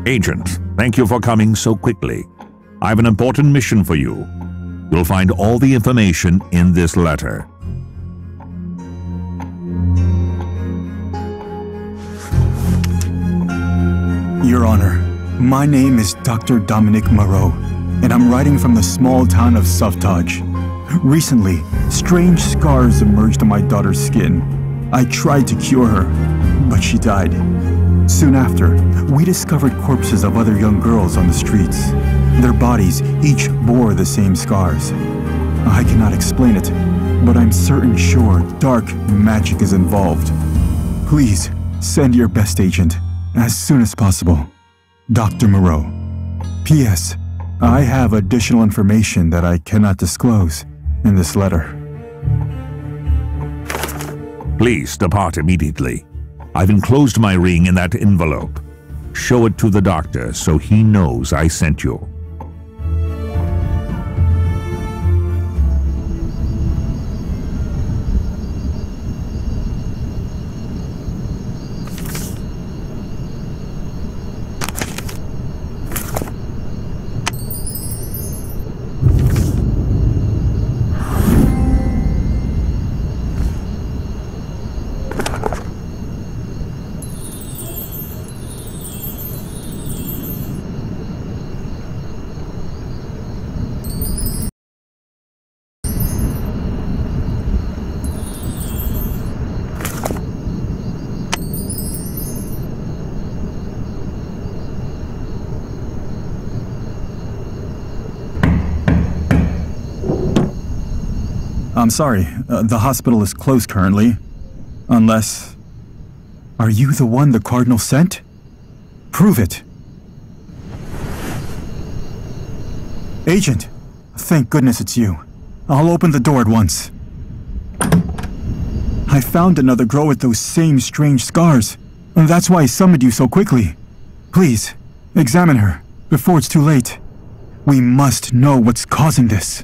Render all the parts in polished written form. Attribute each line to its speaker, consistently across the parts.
Speaker 1: Agent, thank you for coming so quickly. I have an important mission for you. You'll find all the information in this letter.
Speaker 2: Your Honor, my name is Dr. Dominic Moreau, and I'm writing from the small town of Sauvetage. Recently, strange scars emerged on my daughter's skin. I tried to cure her, but she died. Soon after, we discovered corpses of other young girls on the streets. Their bodies each bore the same scars. I cannot explain it, but I'm sure dark magic is involved. Please, send your best agent, as soon as possible. Dr. Moreau. P.S. I have additional information that I cannot disclose in this letter.
Speaker 1: Please depart immediately. I've enclosed my ring in that envelope. Show it to the doctor so he knows I sent you.
Speaker 2: I'm sorry, the hospital is closed currently. Unless... Are you the one the Cardinal sent? Prove it. Agent, thank goodness it's you. I'll open the door at once. I found another girl with those same strange scars. That's why I summoned you so quickly. Please, examine her before it's too late. We must know what's causing this.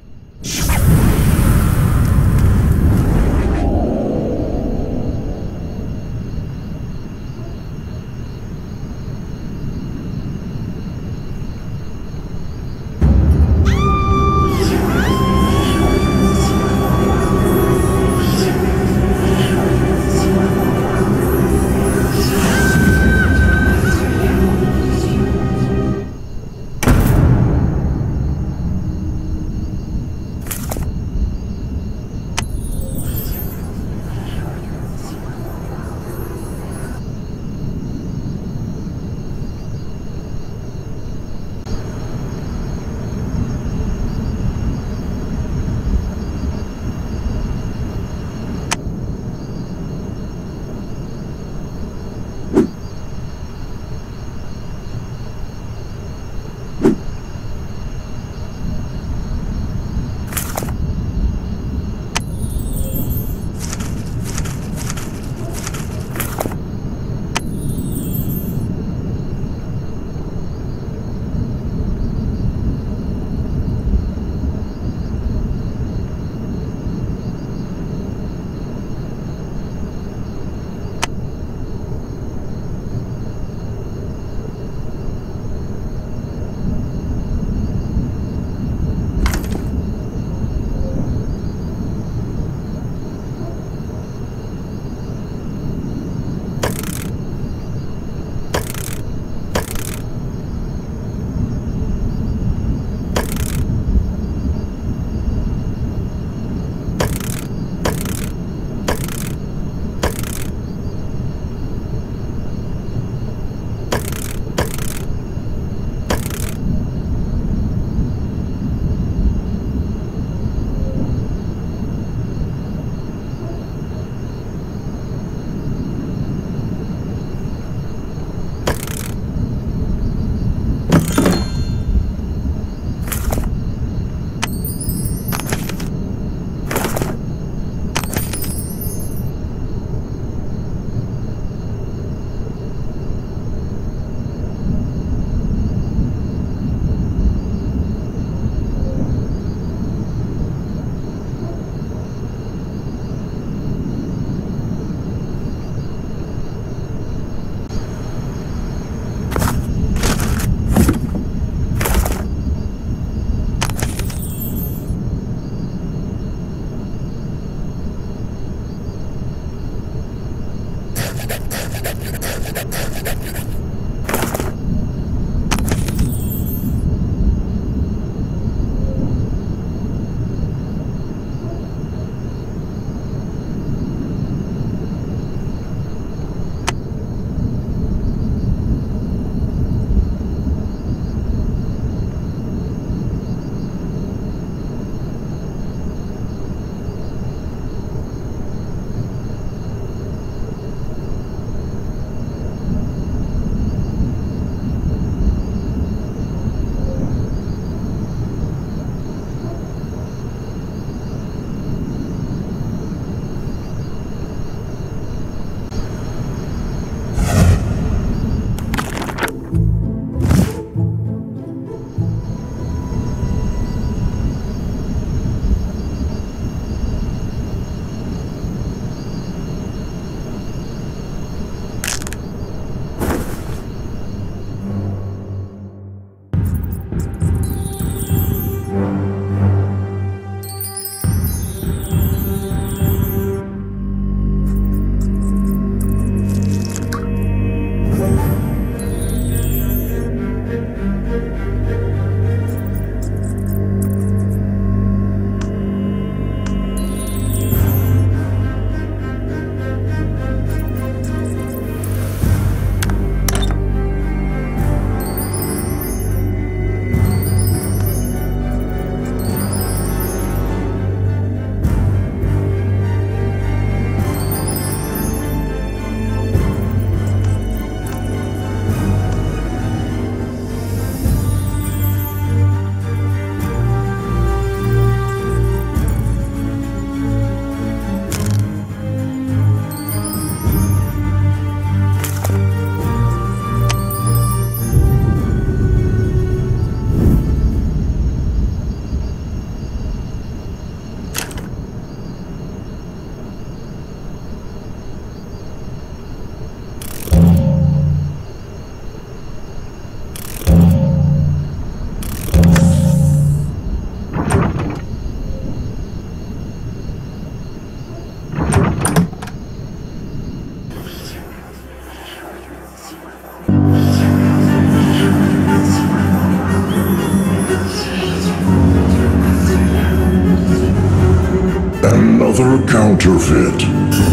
Speaker 3: Another counterfeit.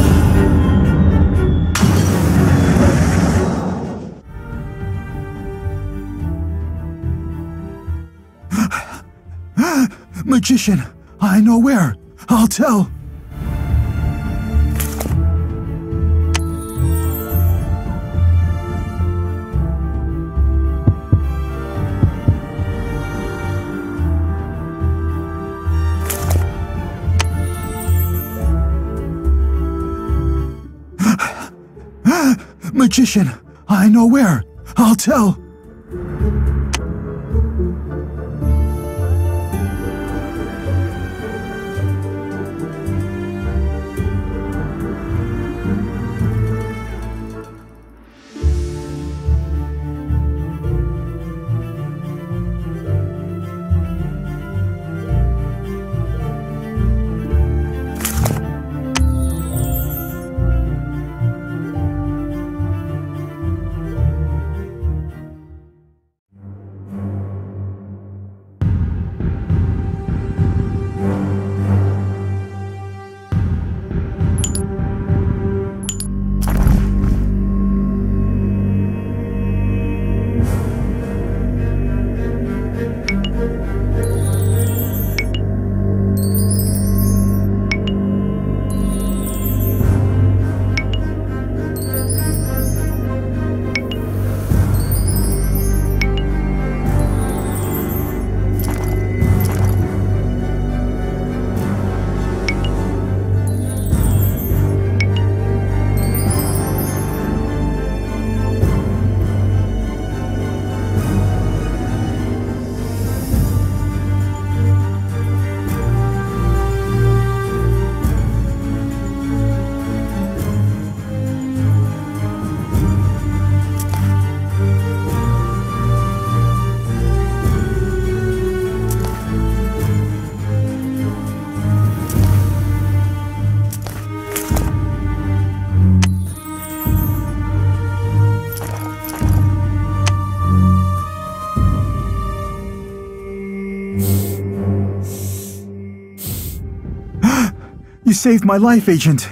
Speaker 2: Magician, I know where. I'll tell. Magician, I know where. I'll tell. You saved my life, Agent.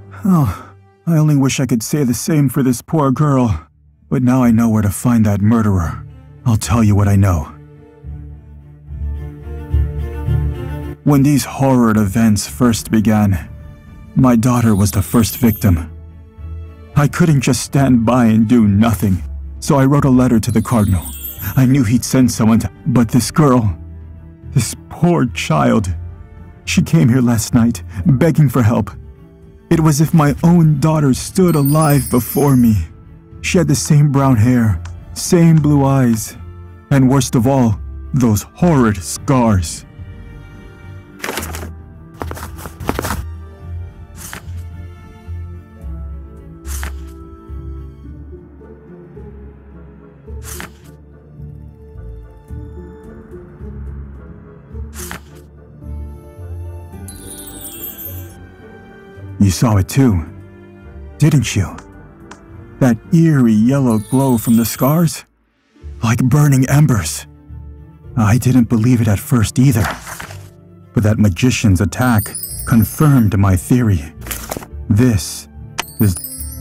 Speaker 2: Oh, I only wish I could say the same for this poor girl. But now I know where to find that murderer. I'll tell you what I know. When these horrid events first began, my daughter was the first victim. I couldn't just stand by and do nothing, so I wrote a letter to the Cardinal. I knew he'd send someone to, but this girl, this poor child, she came here last night, begging for help. It was as if my own daughter stood alive before me. She had the same brown hair, same blue eyes, and worst of all, those horrid scars. You saw it too, didn't you? That eerie yellow glow from the scars? Like burning embers. I didn't believe it at first either. But that magician's attack confirmed my theory. This is...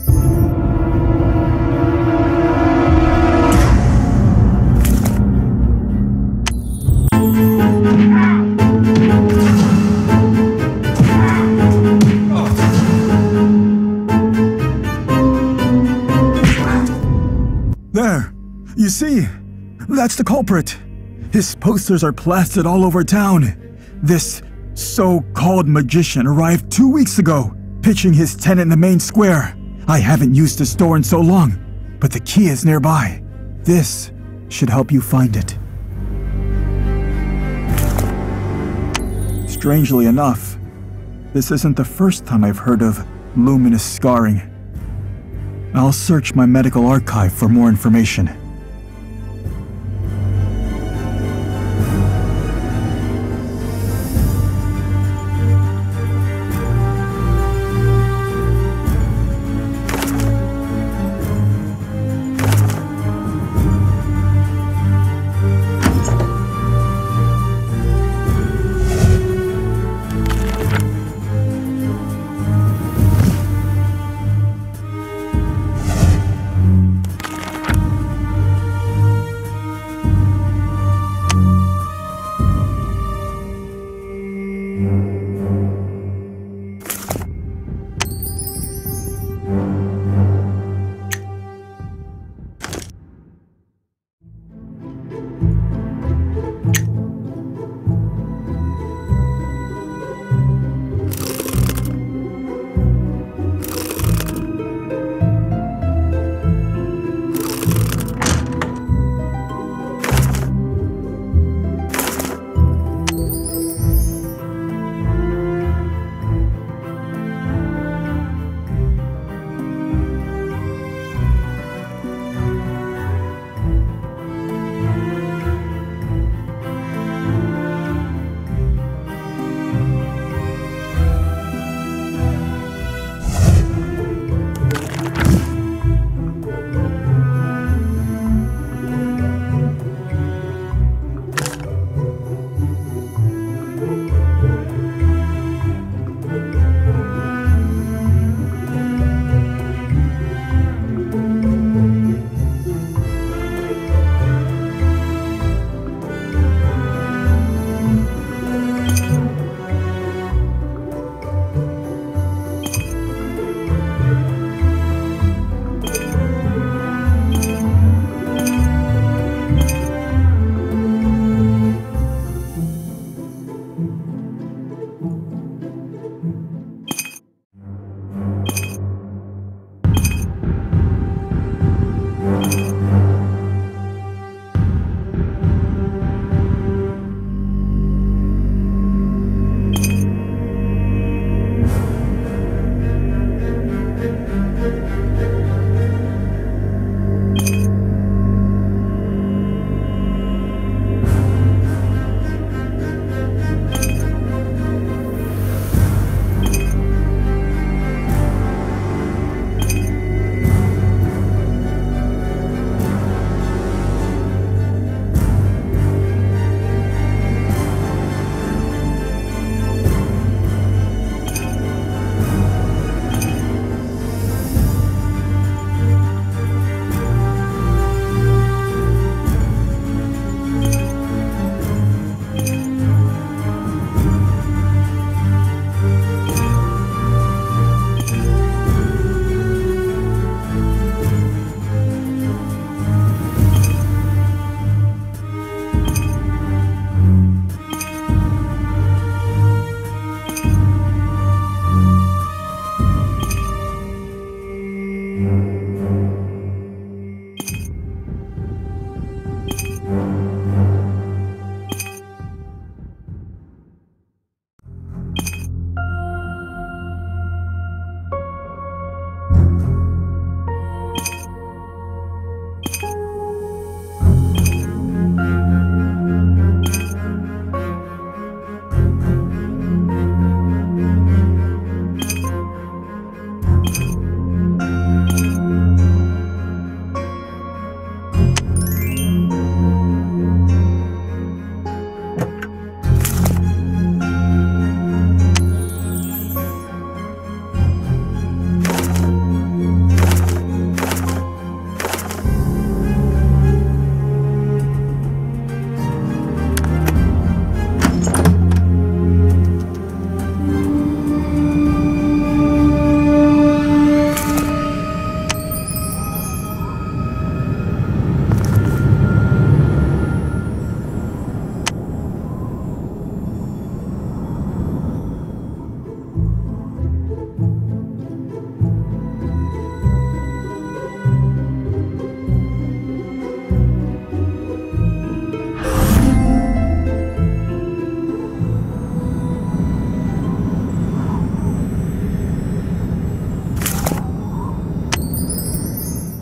Speaker 2: There! You see? That's the culprit! His posters are plastered all over town. This so-called magician arrived 2 weeks ago, pitching his tent in the main square. I haven't used the store in so long, but the key is nearby. This should help you find it. Strangely enough, this isn't the first time I've heard of luminous scarring. I'll search my medical archive for more information.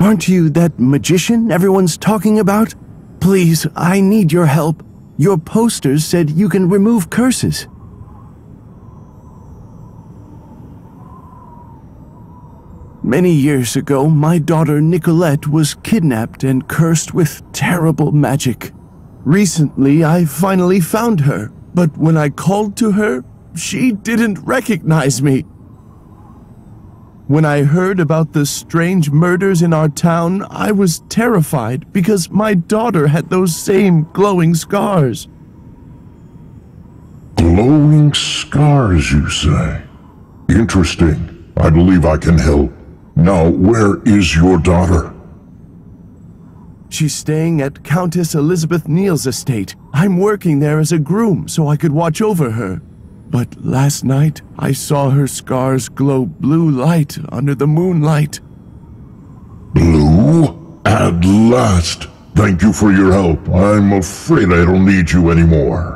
Speaker 4: Aren't you that magician everyone's talking about? Please, I need your help. Your posters said you can remove curses. Many years ago, my daughter Nicolette was kidnapped and cursed with terrible magic. Recently, I finally found her, but when I called to her, she didn't recognize me. When I heard about the strange murders in our town, I was terrified because my daughter had those same glowing scars.
Speaker 3: Glowing scars, you say? Interesting. I believe I can help. Now, where is your daughter?
Speaker 4: She's staying at Countess Elizabeth Neal's estate. I'm working there as a groom so I could watch over her. But last night, I saw her scars glow blue light under the moonlight.
Speaker 3: Blue? At last! Thank you for your help. I'm afraid I don't need you anymore.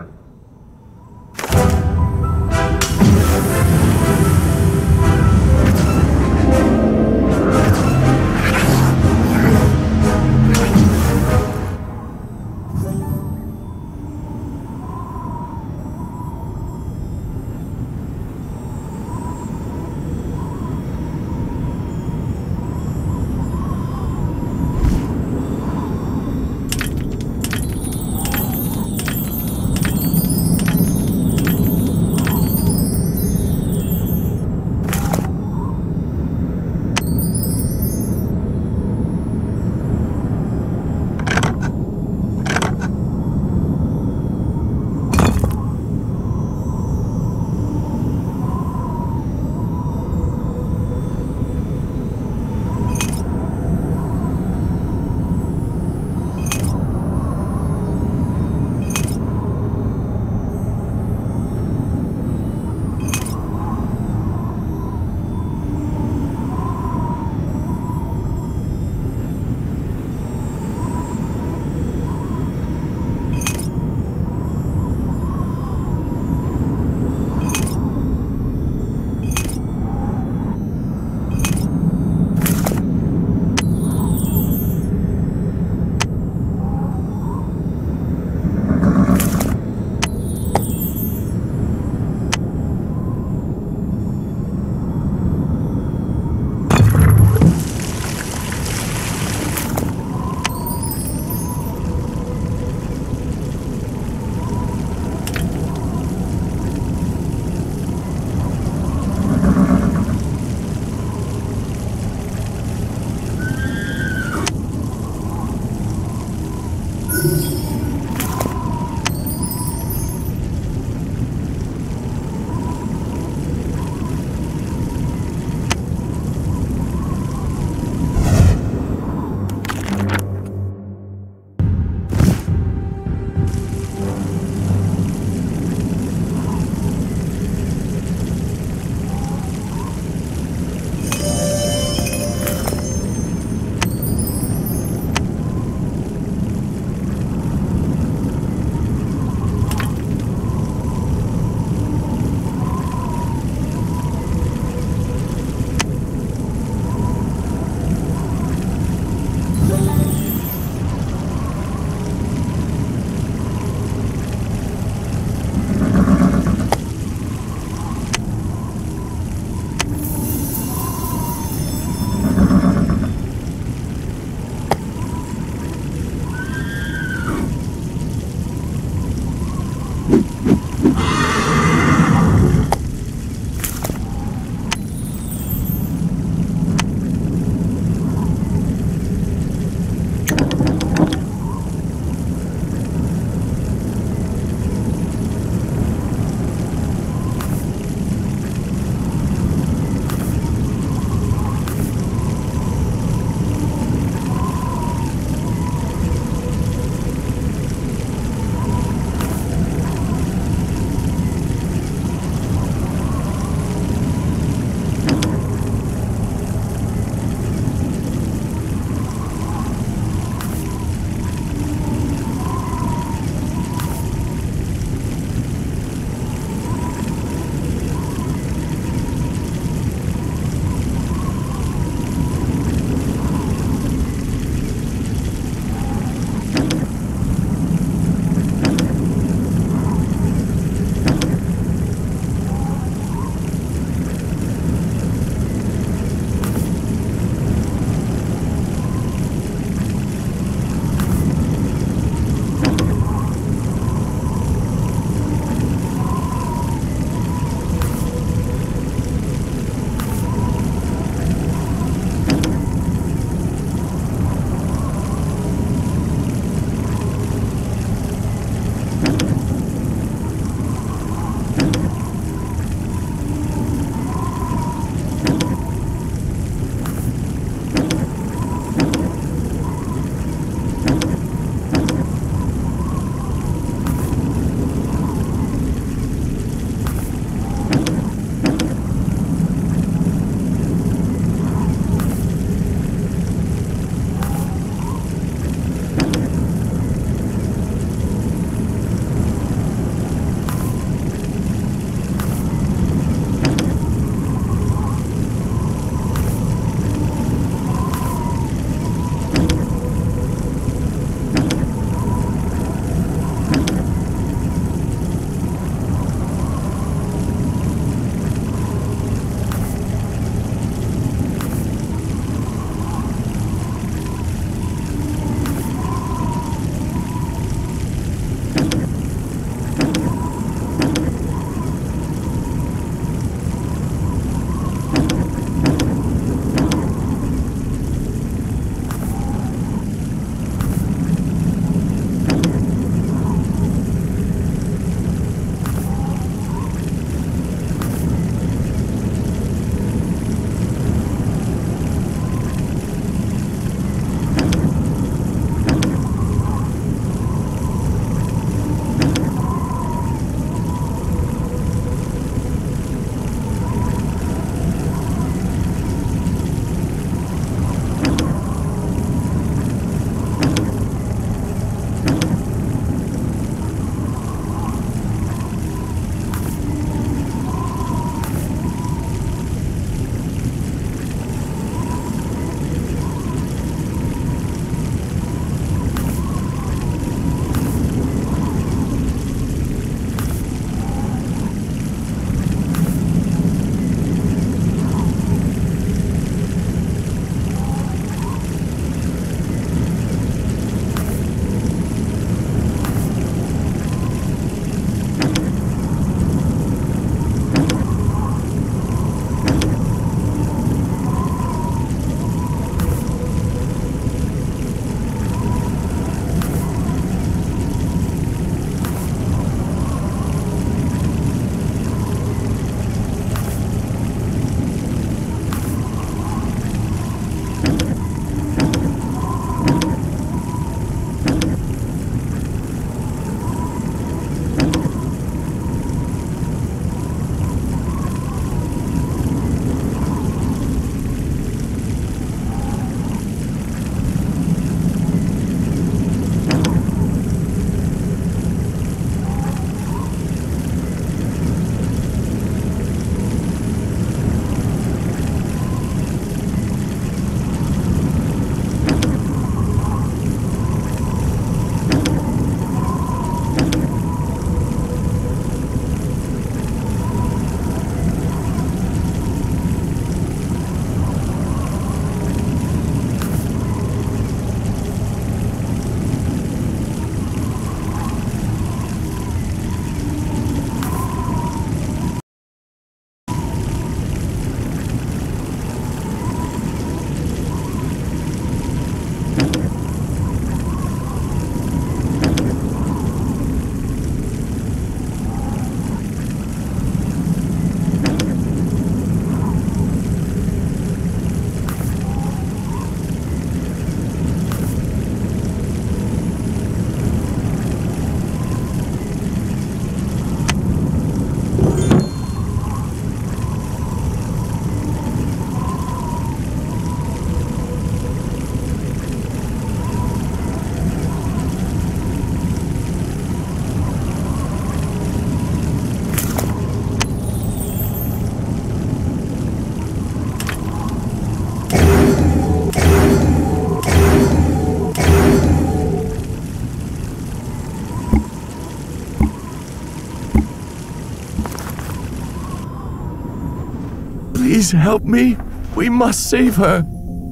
Speaker 4: help me. We must save her.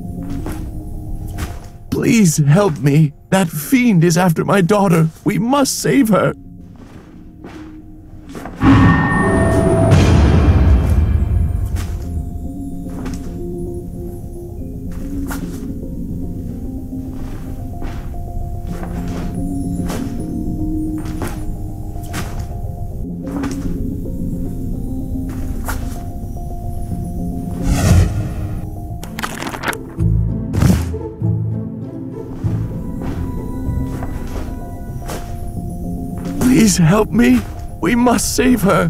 Speaker 4: Please help me. That fiend is after my daughter. We must save her. Please help me. We must save her.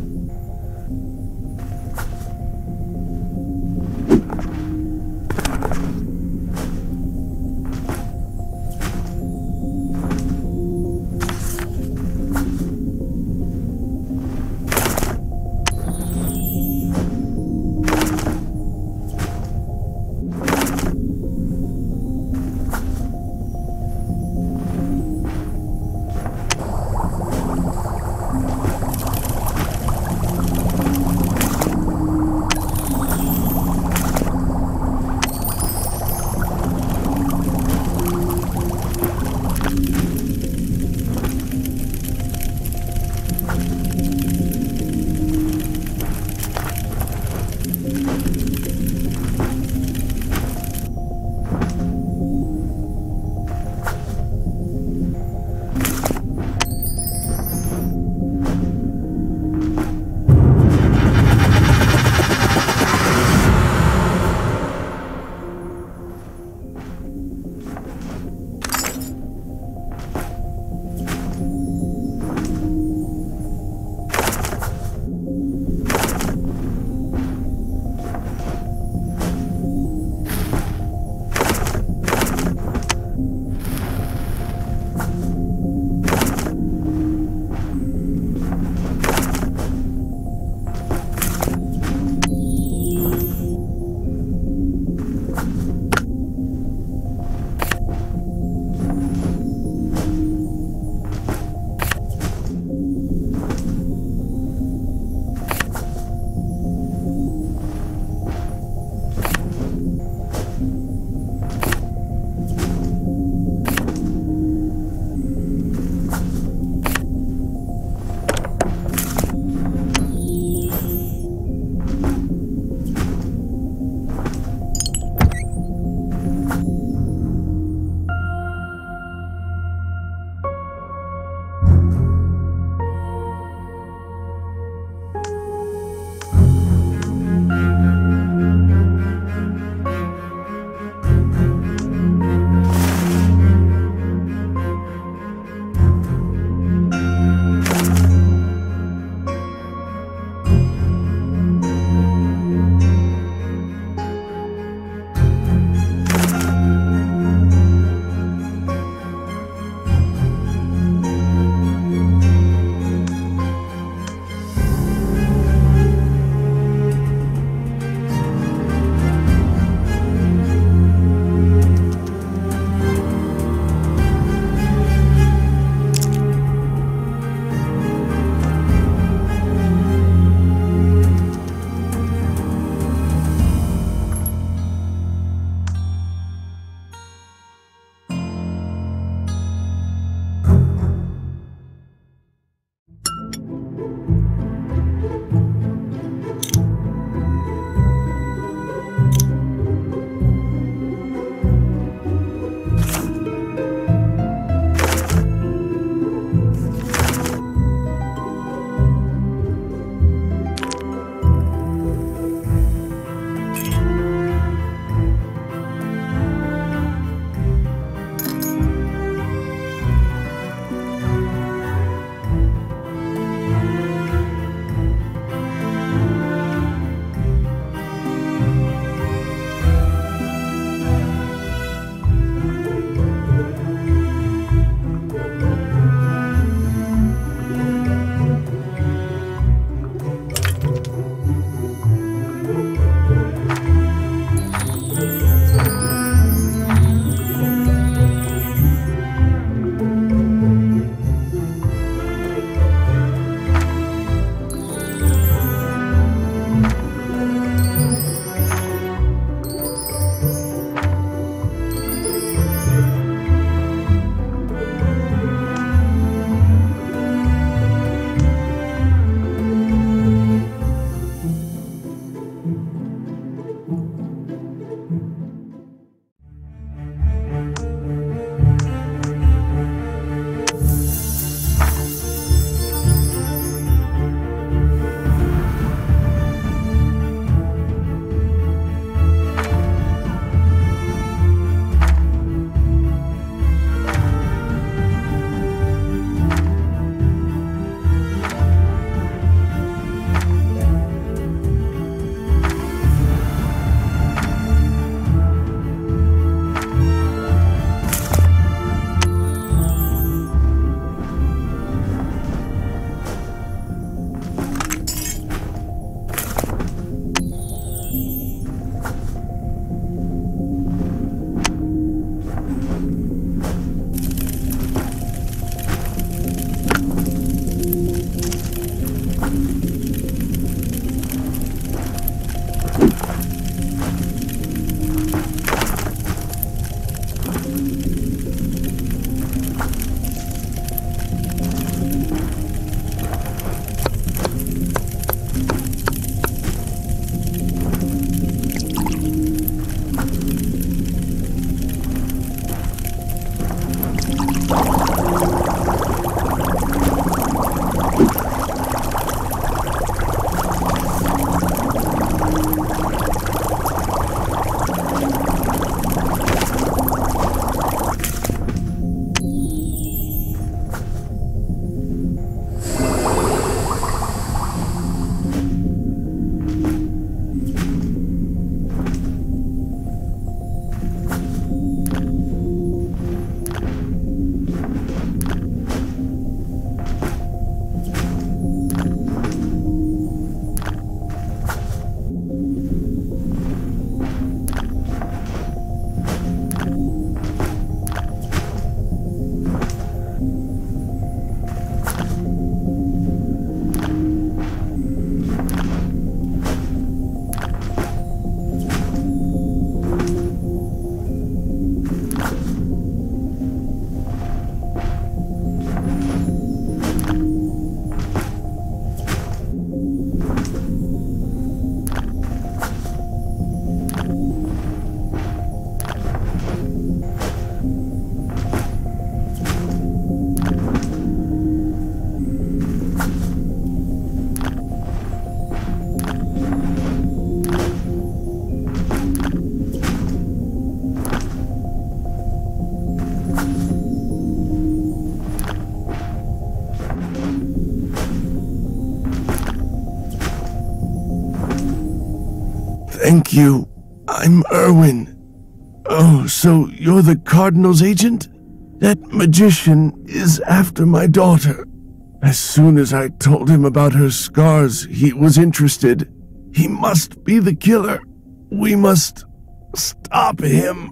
Speaker 4: Thank you. I'm Erwin. Oh, so you're the Cardinal's agent? That magician is after my daughter. As soon as I told him about her scars, he was interested. He must be the killer. We must stop him.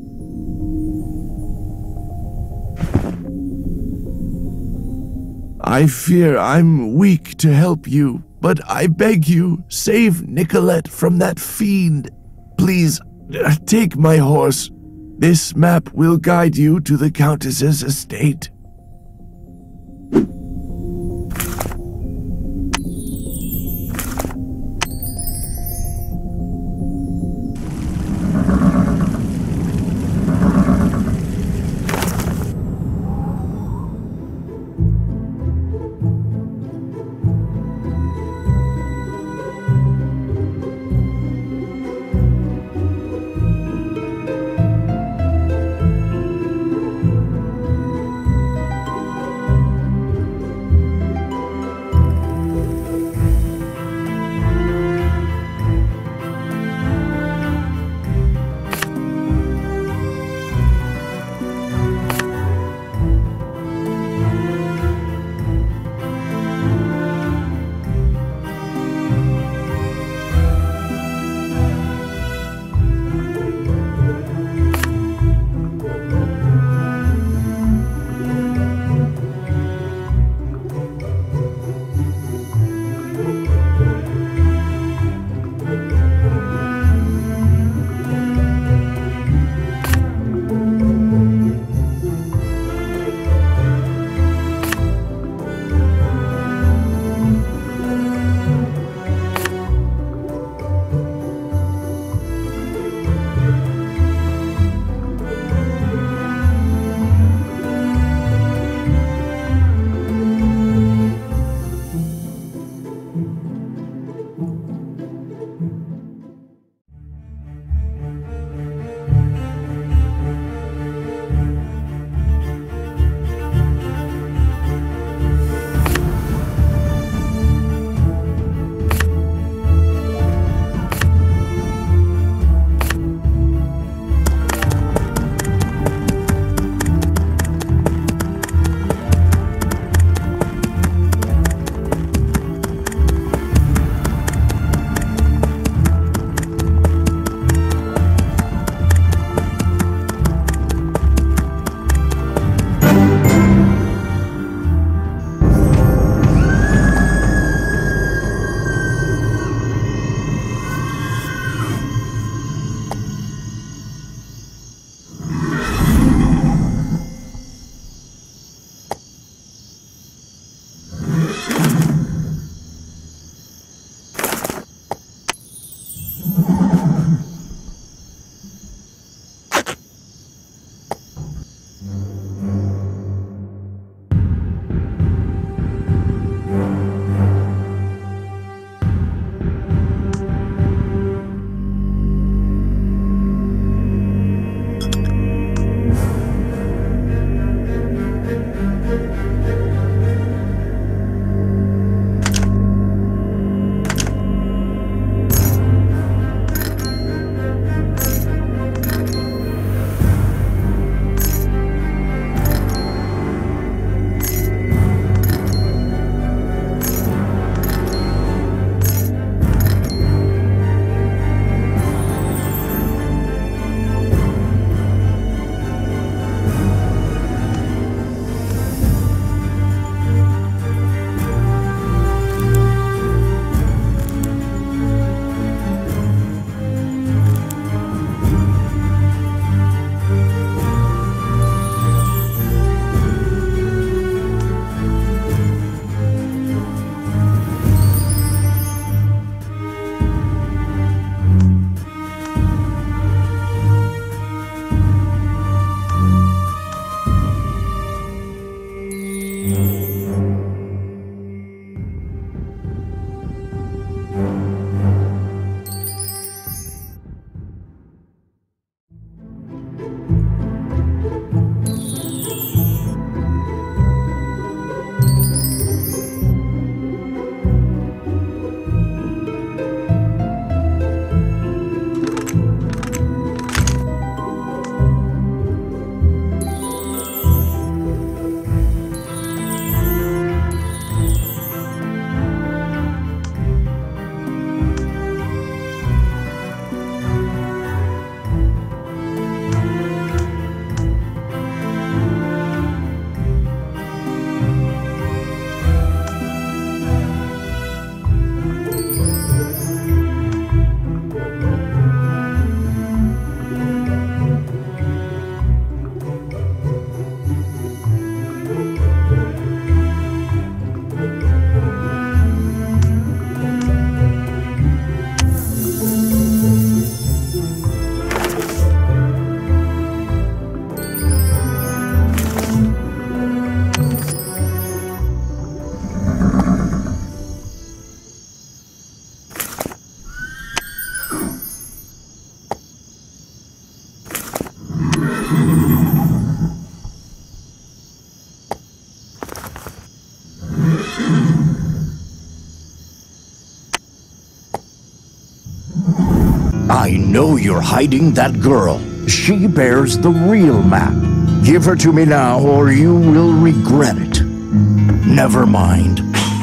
Speaker 4: I fear I'm weak to help you, but I beg you, save Nicolette from that fiend. Please, take my horse. This map will guide you to the Countess's estate.
Speaker 5: I know you're hiding that girl. She bears the real map. Give her to me now, or you will regret it. Never mind.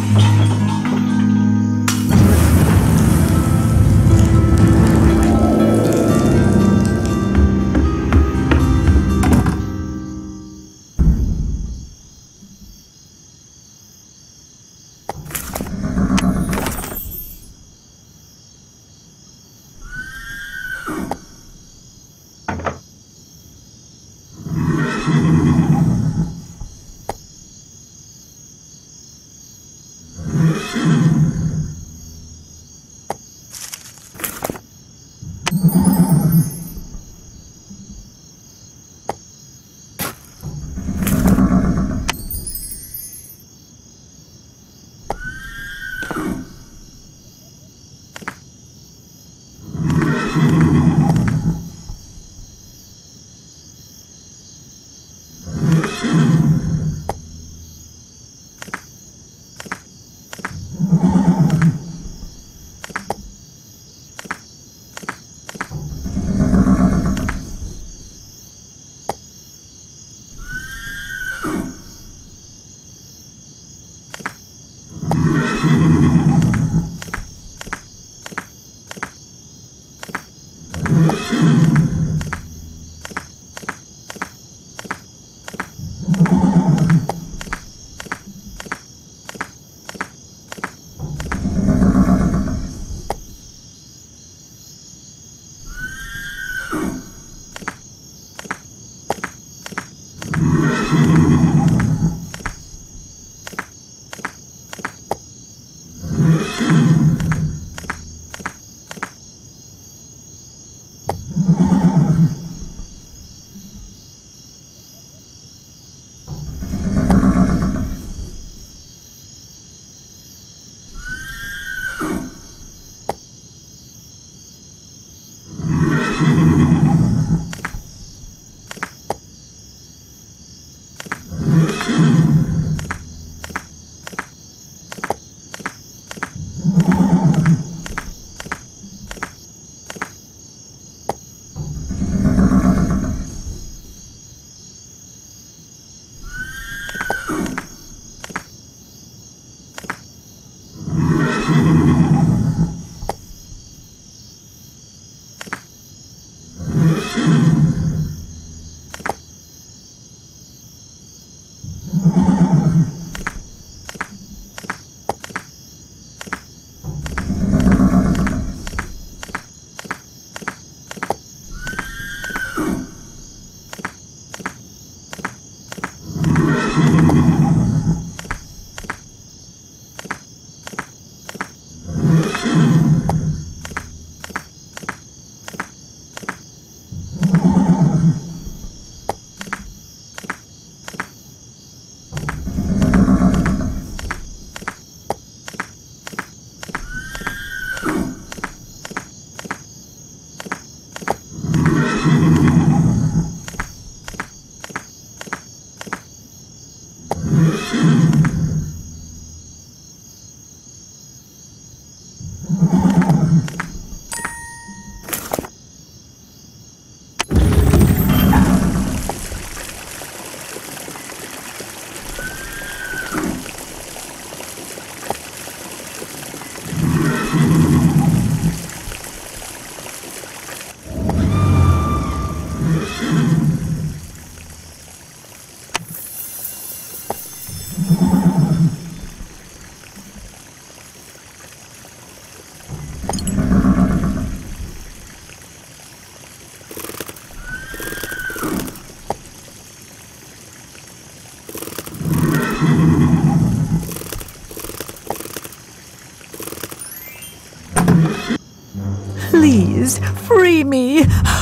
Speaker 6: Please, free me!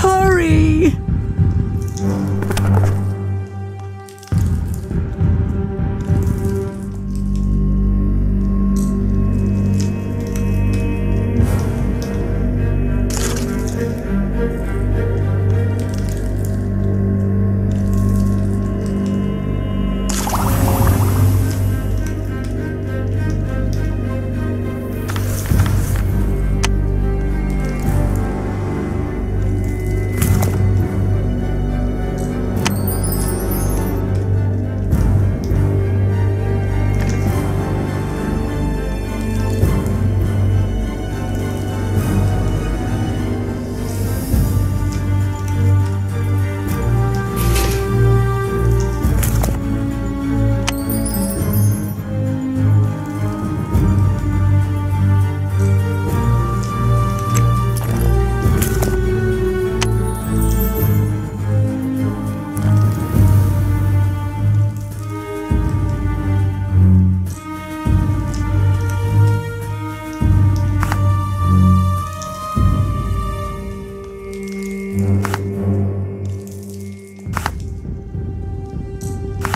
Speaker 6: Hurry!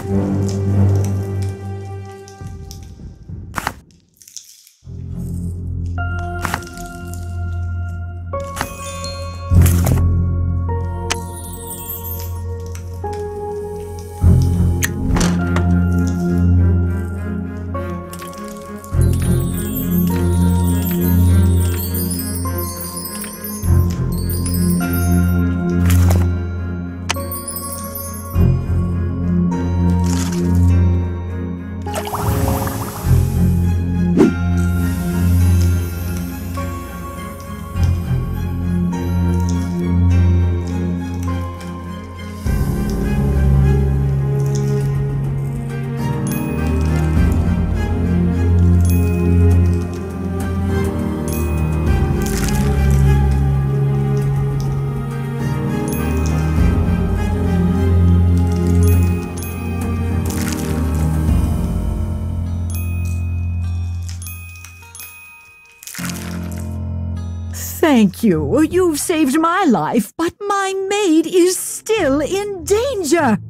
Speaker 6: Thank you. You've saved my life, but my maid is still in danger.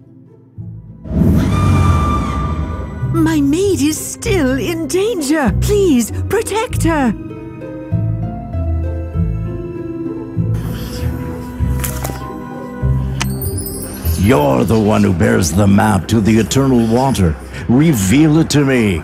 Speaker 6: My maid is still in danger. Please, protect her.
Speaker 5: You're the one who bears the map to the eternal water. Reveal it to me.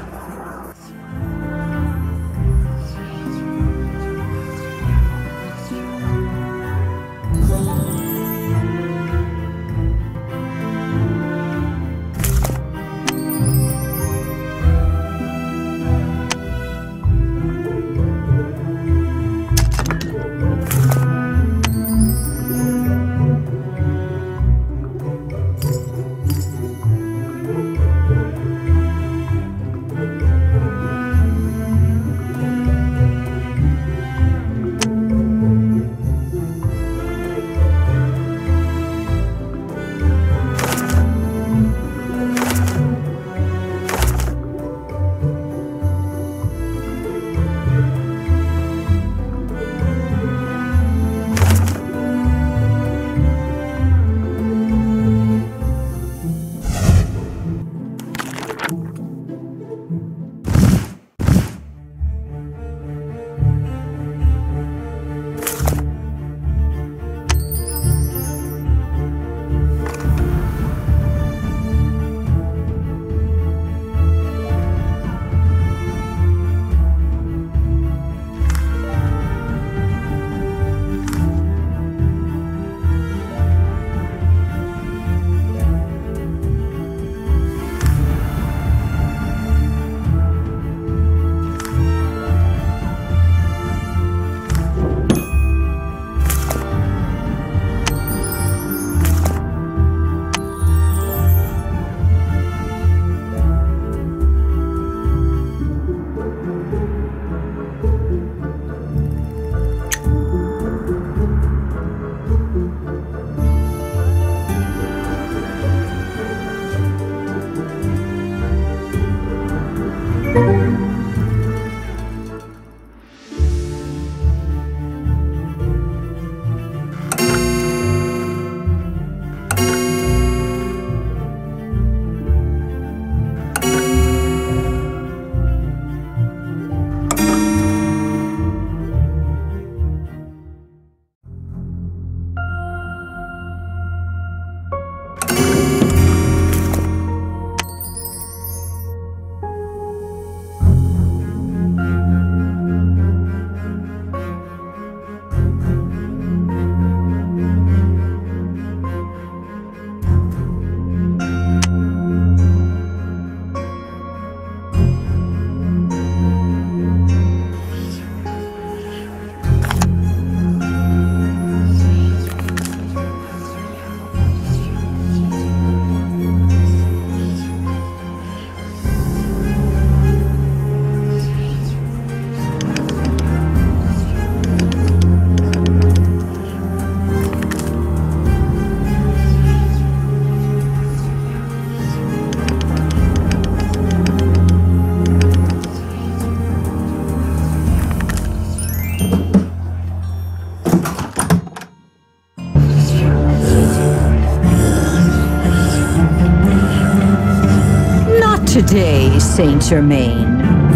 Speaker 6: today, Saint Germain.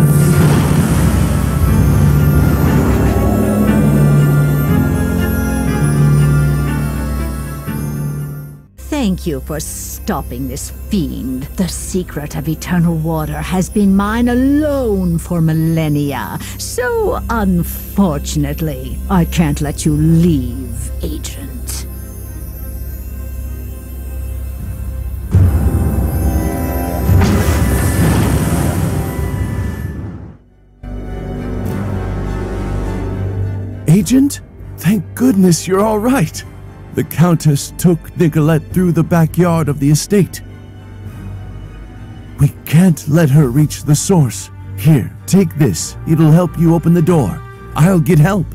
Speaker 6: Thank you for stopping this fiend. The secret of eternal water has been mine alone for millennia. So, unfortunately, I can't let you leave, Agent.
Speaker 4: Agent? Thank goodness you're all right. The Countess took Nicolette through the backyard of the estate. We can't let her reach the source. Here, take this. It'll help you open the door. I'll get help.